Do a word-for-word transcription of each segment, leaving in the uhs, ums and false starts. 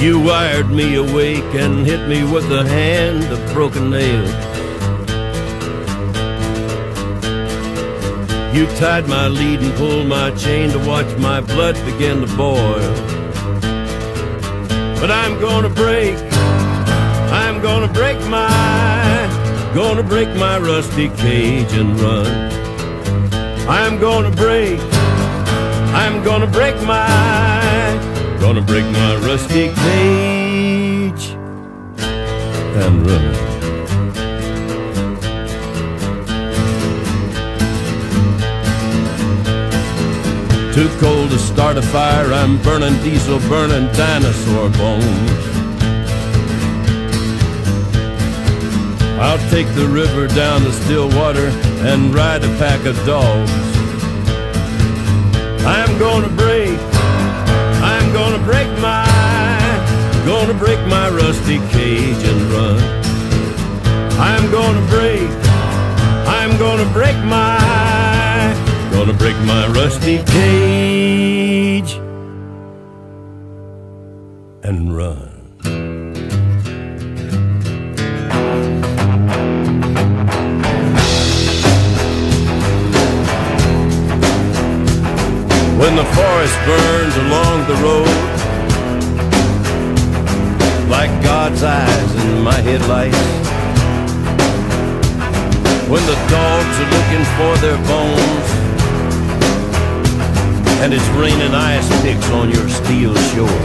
You wired me awake and hit me with a hand of broken nails. You tied my lead and pulled my chain to watch my blood begin to boil. But I'm gonna break, I'm gonna break my, gonna break my rusty cage and run. I'm gonna break, I'm gonna break my, gonna break my rusty cage and run. Too cold to start a fire, I'm burning diesel, burning dinosaur bones. I'll take the river down to Stillwater and ride a pack of dogs. I'm gonna break, I'm gonna break my, gonna break my rusty cage and run. I'm gonna break, I'm gonna break my, gonna break my rusty cage and run. When the forest burns along the road like God's eyes in my headlights, when the dogs are looking for their bones and it's raining ice picks on your steel shore,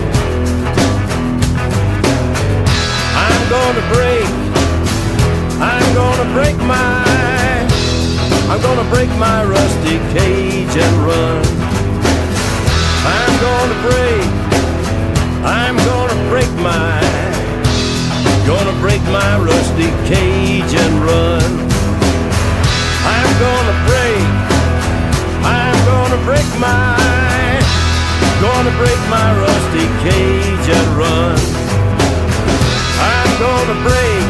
I'm gonna break, I'm gonna break my, I'm gonna break my rusty cage and run. I'm gonna break, I'm gonna break my, gonna break my rusty cage and run. I'm gonna break, I'm gonna break my, gonna break my rusty cage and run. I'm gonna break,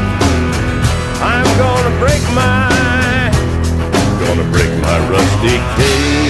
I'm gonna break my, gonna break my rusty cage.